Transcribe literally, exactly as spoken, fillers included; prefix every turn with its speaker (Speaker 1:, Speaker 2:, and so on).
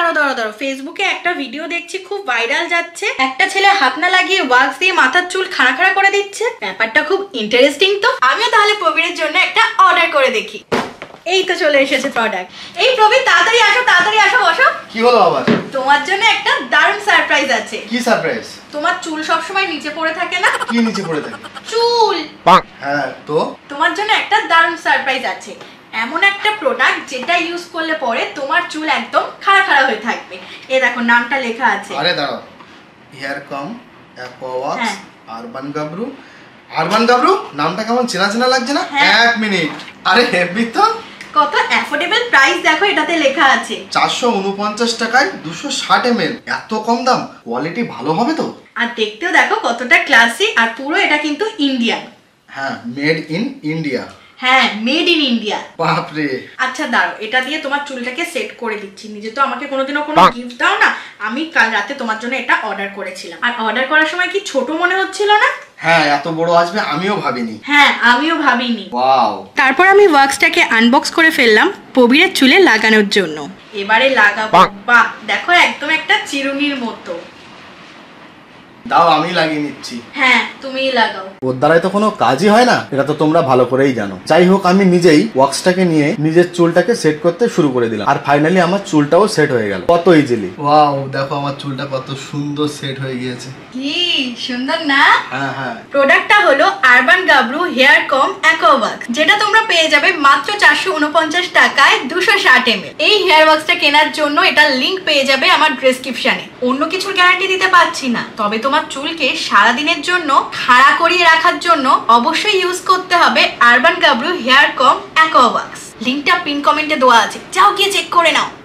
Speaker 1: দাঁড়ো দাঁড়ো দাঁড়ো ফেসবুকে একটা ভিডিও দেখছি, খুব ভাইরাল যাচ্ছে। একটা ছেলে হাত না লাগিয়ে ওয়াক্স দিয়ে মাথার চুল খাড়া খাড়া করে দিচ্ছে। ব্যাপারটা খুব ইন্টারেস্টিং তো। আমিও তাহলে প্রবীরের জন্য একটা অর্ডার করে দেখি। এই তো চলে এসেছে প্রোডাক্ট। এই প্রবীর তাড়াতাড়ি আসো, তাড়াতাড়ি আসো, বসো।
Speaker 2: কি হলো আবার?
Speaker 1: তোমার জন্য একটা দারুণ সারপ্রাইজ আছে।
Speaker 2: কি সারপ্রাইজ?
Speaker 1: তোমার চুল সব সময় নিচে পড়ে থাকে না?
Speaker 2: কি নিচে পড়ে থাকে?
Speaker 1: চুল।
Speaker 2: হ্যাঁ তো
Speaker 1: তোমার জন্য একটা দারুণ সারপ্রাইজ আছে। এমন একটা প্রোডাক্ট যেটা ইউজ করলে পরে তোমার চুল একদম খাড়া খাড়া হয়ে থাকবে। এই দেখো নামটা লেখা আছে।
Speaker 2: আরে দাঁড়াও, here come aqua wax Urban Gabru. Urban Gabru নামটা কেমন চেনা চেনা লাগছে না? এক মিনিট, আরে হেভি তো।
Speaker 1: কত অ্যাফোর্ডেবল প্রাইস দেখো এটাতে লেখা আছে।
Speaker 2: চারশো উনপঞ্চাশ টাকায় দুশো ষাট এম এল। এত কম দাম, কোয়ালিটি ভালো হবে তো।
Speaker 1: আর দেখতেও দেখো কতটা ক্লাসি। আর পুরো এটা কিন্তু ইন্ডিয়ান।
Speaker 2: হ্যাঁ, মেড ইন ইন্ডিয়া।
Speaker 1: হ্যাঁ, মেড ইন ইন্ডিয়া।
Speaker 2: বাপ রে।
Speaker 1: আচ্ছা দাঁড়াও, এটা দিয়ে তোমার চুলটাকে সেট করে দিচ্ছি। নিজে তো আমাকে কোনোদিনও কোনো গিফট দাও না। আমি কাল রাতে তোমার জন্য এটা অর্ডার করেছিলাম। আর অর্ডার করার সময় কি ছোট মনে হচ্ছিল না?
Speaker 2: হ্যাঁ, এত বড় আসবে আমিও ভাবিনি।
Speaker 1: হ্যাঁ, আমিও ভাবিনি।
Speaker 2: ওয়াও।
Speaker 1: তারপর আমি ওয়াক্সটাকে আনবক্স করে ফেললাম প্রবীরের চুলে লাগানোর জন্য। এবারে লাগাবো। বাহ, দেখো একদম একটা চিরুনির মতো।
Speaker 2: দাও আমি লাগিয়ে নিচ্ছি।
Speaker 1: হ্যাঁ, তুমিই লাগাও।
Speaker 2: ওর দ্বারাই তো কোনো কাজই হয় না, এটা তো তোমরা ভালো করেই জানো। যাই হোক, আমি নিজেই ওয়াক্সটাকে নিয়ে নিজের চুলটাকে সেট করতে শুরু করে দিলাম। আর ফাইনালি আমার চুলটাও সেট হয়ে গেল কত ইজিলি। ওয়াও, দেখো আমার চুলটা কত সুন্দর সেট হয়ে গিয়েছে।
Speaker 1: কি সুন্দর না?
Speaker 2: হ্যাঁ হ্যাঁ।
Speaker 1: প্রোডাক্টটা হলো আরবান গাবরু হেয়ার কম অ্যাকোয়াওয়াক্স, যেটা তোমরা পেয়ে যাবে মাত্র চারশো উনপঞ্চাশ টাকায় দুশো ষাট এম এল। এই হেয়ার ওয়াক্সটা কেনার জন্য এটার লিংক পেয়ে যাবে আমার ডেসক্রিপশনে। অন্য কিছুর গ্যারান্টি দিতে পারছি না, তবে তোমার চুলকে সারাদিনের জন্য খাড়া করিয়ে রাখার জন্য অবশ্যই ইউজ করতে হবে আরবান গাবরু হেয়ার কম অ্যাকোয়াওয়াক্স। লিংকটা পিন কমেন্টে দেওয়া আছে, যাও গিয়ে চেক করে নাও।